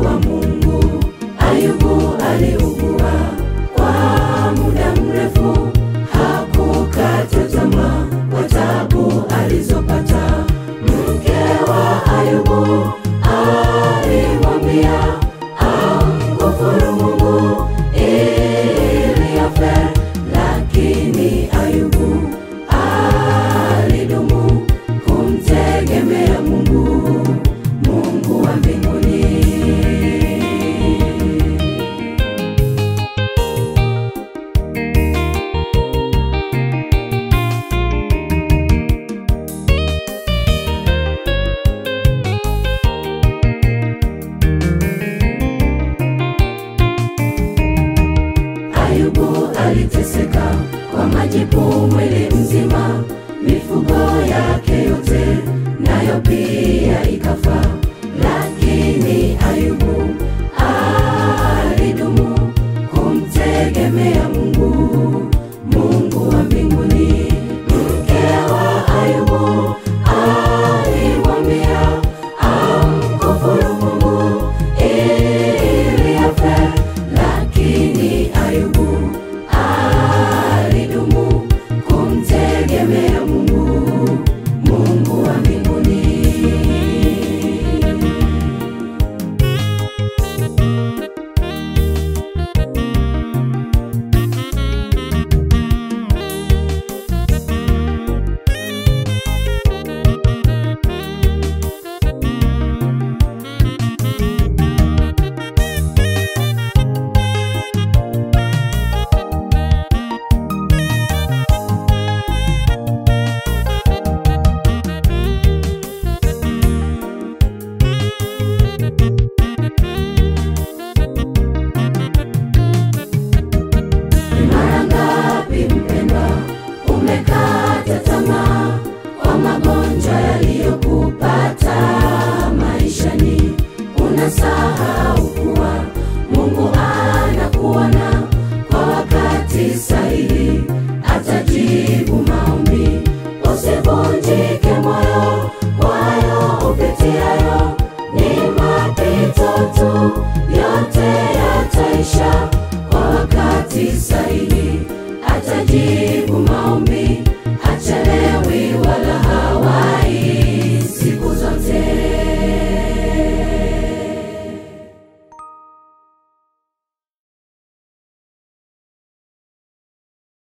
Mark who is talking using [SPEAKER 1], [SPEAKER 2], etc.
[SPEAKER 1] wa Mungu. Ayubu aliugua kwa muda mrefu, hakukata tamaa kwa taabu alizopata. Mke wa Ayubu alimwambia amkufuru Mungu ili afe, lakini Ayubu alidumu kumtegemea Mungu, Mungu wa mbinguni. Ayubu aliteseka kwa majipu mwili mzima, mifugo yake yote nayo pia ikafa, lakini Ayubu alidumu kumtegemea Mungu, Mungu wa mbinguni. Mke wa Ayubu alimwambia amkufuru Mungu ili afe, lakini Ayubu alidumu kumtegemea Mungu, Mungu wa mbinguni. Mara ngapi mpendwa umekata tamaa kwa magonjwa yaliyokupata maishani? Unasahau kuwa Mungu anakuona kwa wakati sahihi, atajibu maombi. Usivunjike moyo kwayo upitiayo, ni mapito tu, yote yataisha. Kwa wakati sahihi atajibu